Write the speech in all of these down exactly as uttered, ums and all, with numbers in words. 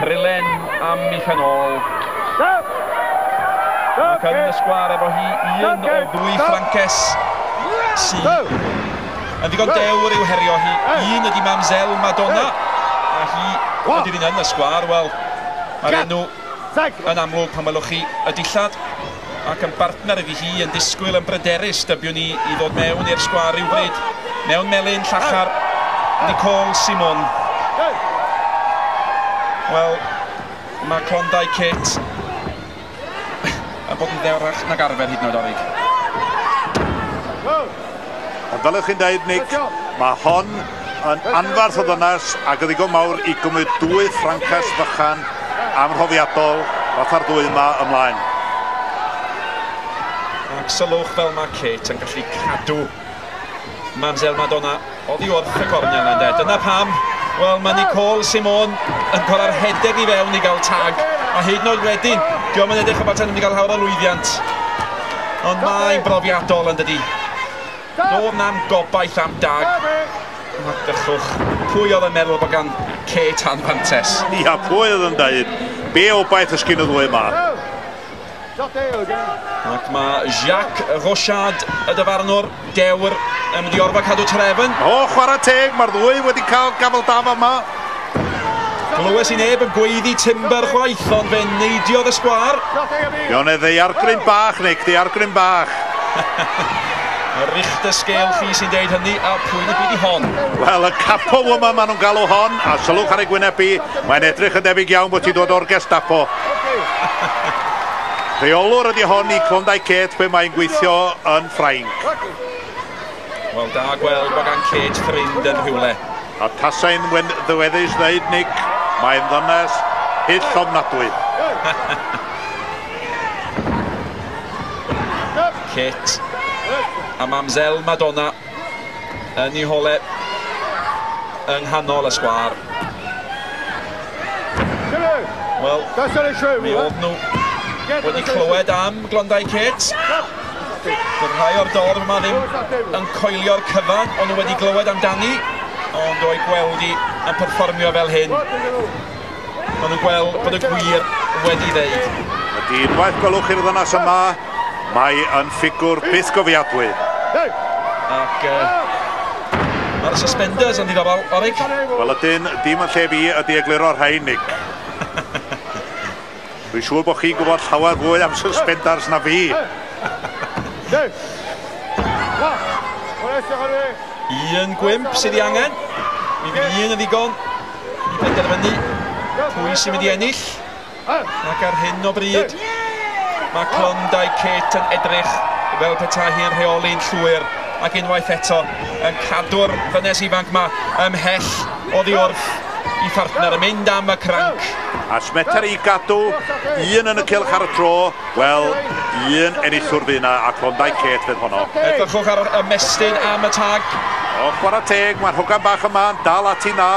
Brylen am i phenol. Ac yn y sgwar efo hi un o ddwy Ffrances sy'n yn ddigon dewr i'w herio hi. Un ydi Mamsel Madonna a hi ydy'r un yn y sgwar. Wel, mae'r enw yn amlwg pan welwch chi y dillad ac yn bartner ydi hi yn disgwyl yn bryderus dybiwn ni i ddod mewn i'r sgwar rhywbryd. Mewn melyn llachar Nicole Simon. Wel, mae Klondyke yn bod yn ddewrach nag arfer hyd yn oed orig. Ond fel ych chi'n dweud, Nick, mae hon yn anfarth o ddynas ac yn ddigon mawr i gymryd dwy Ffrances fychan amhrofiadol fatha'r dwy yma ymlaen. Ac sylwch fel mae Kate yn gallu cadw Mamsel Madonna oddi wrth y gornel yna, de. Dyna pam, wel, mae Nicole Simon yn cael ar hedeg i fewn i gael tag. A hyd yn oed wedyn, diolch yn edrych o bod yn mynd i gael hawr o lwyddiant. Ond mae'n brofiadol yn dydi. Nôl na'n gobaith am dag. Ac dychwch, pwy oedd yn meddwl bod gan Kate anfantes? Ia, pwy oedd yn dweud, be obaith ysgyn y ddwy yma? Ac mae Jacques Rochad y dyfarnwr dewr yn mynd i orfa cadw trefn. O, chwarae teg, mae'r ddwy wedi cael gafel daf yma. Glywes i neb yn gweiddi timber chwaith, ond fe neidiodd y sgwar. Ion e ddeiargryn bach, Nick, ddeiargryn bach. Y Richter scale chi sy'n deud hynny, a pwy'n y byd i hon? Wel, y Kapo yma maen nhw'n galw hon, a sylwch ar ei gwynebu, mae'n edrych yn debyg iawn bod ti dod o'r Gestapo. Rheolwr ydi hon i Klondyke pe mae'n gweithio yn Ffrainc. Wel, da gweld bod gan Kate ffrind yn rhywle. A tasau'n ddiweddus ddeud, Nick, mae'n ddynes hyll ofnadwy. Kate a Mamsel Madonna yn ei hole yng nghanol y sgwar. Wel, mi oedd nhw wedi clywed am Klondyke. Doedd rhai o'r dorf yma ddim yn coelio'r cyfan, ond nhw wedi glywed amdani, ond o'i gweld i yn perfformio fel hyn. Ond nhw'n gweld bod y gwir wedi ddeud. Ydy unwaith gwelwch i'r ddynas yma, mae yn ffigwr byth gofiadwy. Ac uh, mae'r suspenders yn ddiddorol, Orig. Wel ydyn, dim yn lle fi ydy egluro'r rhain, Nick. Dwi'n siŵr bod chi'n gwybod llawer fwy am suspenders na fi. Un gwymp sydd i angen. Mi fydd un yn ddigon i benderfynu pwy sy'n mynd i ennill. Ac ar hyn o bryd, mae Klondyke yn edrych fel petai hi yn rheoli'n llwyr ac unwaith eto yn cadw'r ddynes ifanc yma ymhell oddi wrth i partner yn mynd am y cranc. A smeter i gadw un yn y cylch ar y tro, wel, un enillwr fydd yna a Klondyke fydd honno. Edrychwch ar y mestyn am y tag. O, chwarae teg, mae'r hogan bach yma yn dal ati na.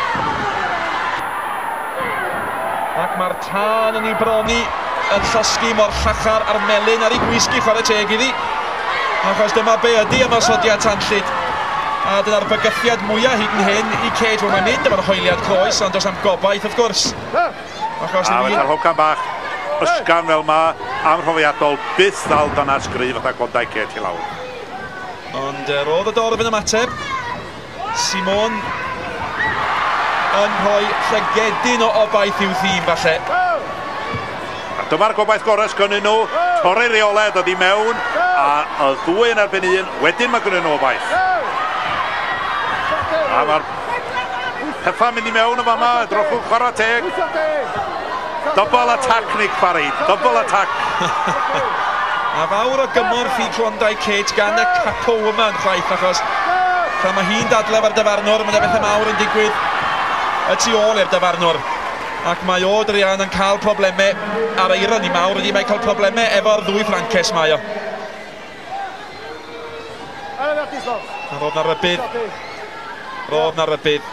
Ac mae'r tân yn ei broni yn llosgi mor llachar a'r melyn ar ei gwisgi chwarae teg iddi. Achos dyma be ydi ymosodiad tanllyd. A dyna'r bygythiad mwyaf hyd yn hyn i Kate. Wel, mae'n mynd efo'r hoeliad croes, ond does am gobaith, wrth gwrs. Achos a fydd yr hogan bach ysgan fel yma amhrofiadol byth ddal dynas gryf fatha Klondyke i lawr. Ond er oedd y dorf yn ymateb, Simon yn rhoi llygedyn o obaith i'w thîm falle. A dyma'r gobaith gorau sgynnyn nhw, torri reoled oedd i mewn, a y ddwy yn erbyn un, wedyn mae gynnyn nhw obaith. A mae'r pethau mynd i mewn yma yma, edrychwch chwarae teg. Double attack, Nick Parry, double attack. A fawr o gymorth i Klondyke gan y Kapo yma yn chwaith, achos tra mae hi'n dadlef ar dyfarnwr, mae'n bethau mawr yn digwydd y tu ôl i'r dyfarnwr. Ac mae o Drian yn cael problemau ar eiron i mawr ydy mae'n cael problemau efo'r ddwy Ffrances mae o. A roedd na rybydd. Roedd na rybydd.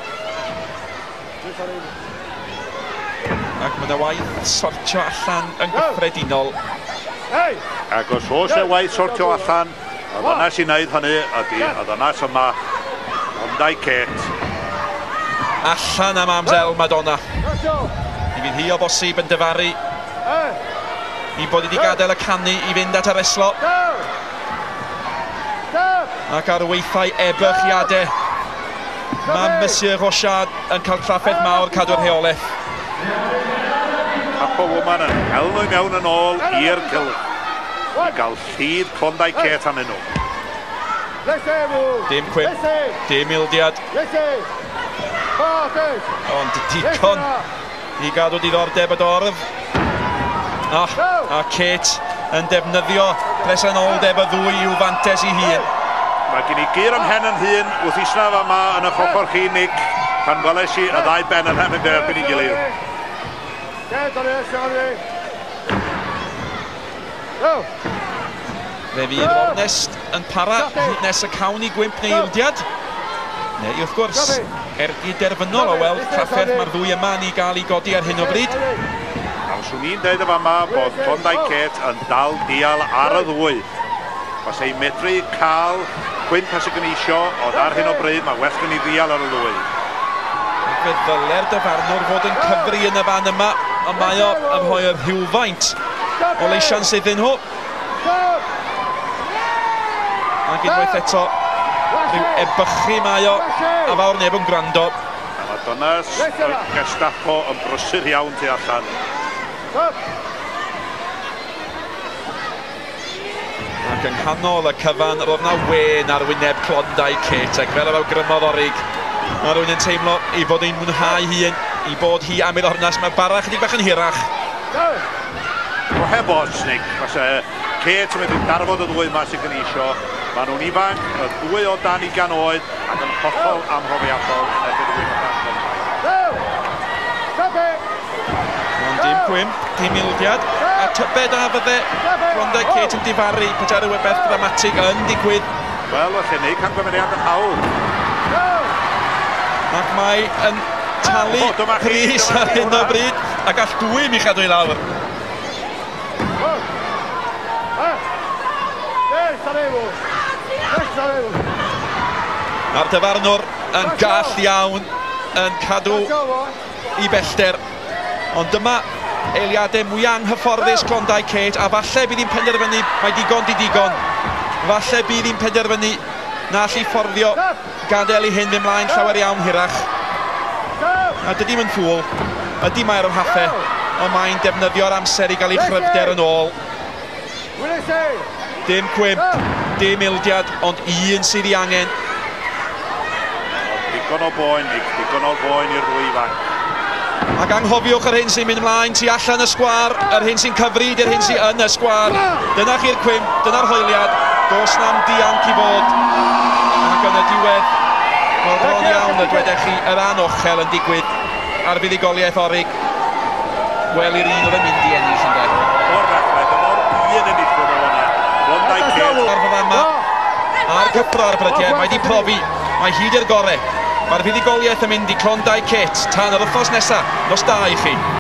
Ac mae yna waith sortio allan yn gyffredinol. Ac os oes e waith sortio allan, y ddynas i wneud hynny ydy y ddynas yma, Klondyke. Allan am Mamsel Madonna. I fydd hi o bosib yn dyfaru i bod wedi gadael y canu i fynd at y reslo. Ac ar weithiau ebychiadau mae Monsieur Rochard yn cael trafferth mawr cadw'r rheolaeth. Kapo woman yn elw i mewn yn ôl i'r cylch. I gael llyd Klondyke am nhw. Dim cwip, dim ildiad. Ond digon i gadw diddordeb y dorf. Ah, a Kate yn defnyddio presenoldeb y ddwy i'w fantes i hun. Mae gen i gyr am hen yn hun wrth isnaf yma yn y chocor chi, Nick, pan gwelais i y ddau ben yn hen yn derbyn i gilydd. Fe fydd Ornest yn para hyd nes y cawn i gwymp neu ildiad. Neu wrth gwrs, ergi derfynol o weld trafferth mae'r ddwy yma ni gael ei godi ar hyn o bryd. Nawr, swn i'n dweud yma bod Klondyke yn dal dial ar y ddwy. Os ei medru cael gwymp as y gneisio, ond ar hyn o bryd mae well gen i ddial ar y ddwy. Fe ddyle'r dyfarnwr fod yn cyfri yn y fan yma, ond mae o yn rhoi y rhywfaint o leisians iddyn nhw. Ac unwaith eto, rhyw ebychu mae o, a fawr neb yn gwrando. A mae dynas y Gestapo yn brysur iawn tu allan. Ac yng nghanol y cyfan, roedd na wen ar wyneb Klondyke, ac fel yr awgrymodd Orig, mae rhywun yn teimlo i fod ein mwynhau hi, i bod hi am i'r ornas, mae bara chydig bach yn hirach. O heb os, Nick, falle Kate yn mynd i darfod y ddwy yma sy'n gneisio. Mae nhw'n ifanc, y ddwy o dan ugain oed, ac yn hollol amhrofiadol yn erbyn y gwymp. Ond dim gwymp, dim ildiad, a tybed a fydde Klondyke yn difaru, petai rhywbeth dramatig yn digwydd. Wel, felly ni, can gwymeriad yn hawl. Ac mae yn talu pris ar hyn o bryd, a gall dwy mi chadw i lawr. A'r dyfarnwr yn gall iawn yn cadw i bellter. Ond dyma eiliadau mwy anghyfforddus Klondyke, a falle bydd hi'n penderfynu mae digon di digon. Falle bydd hi'n penderfynu na allu fforddio gadael i hyn fy mlaen llawer iawn hirach. A dydy mae'n ffwl, ydy mae'r ymhaffe, ond mae'n defnyddio'r amser i gael ei chryfder yn ôl. Dim cwymp, dim ildiad, ond un sydd i angen. Digon o boen, Nick, digon o boen i'r ddwy ifanc. Ac anghofiwch yr hyn sy'n mynd ymlaen tu allan y sgwar, yr hyn sy'n cyfryd i'r hyn sy'n yn y sgwar. Dyna chi'r cwymp, dyna'r hwyliad, dos na'm dianc i fod. Ac yn y diwedd, mor bron iawn y dwedech chi, yr anochel yn digwydd ar fuddugoliaeth Orig. Wel i'r un oedd yn mynd i ennill yn dweud. O'r ddechrau, dyna'r un ennill yn hwnna. Klondyke. Ar fydda yma, a'r cyffro ar brydiau, mae di profi, mae hyd i'r gorau. Mae'r fuddugoliaeth yn mynd i Klondyke tan yr wythnos nesaf. Nos da i chi.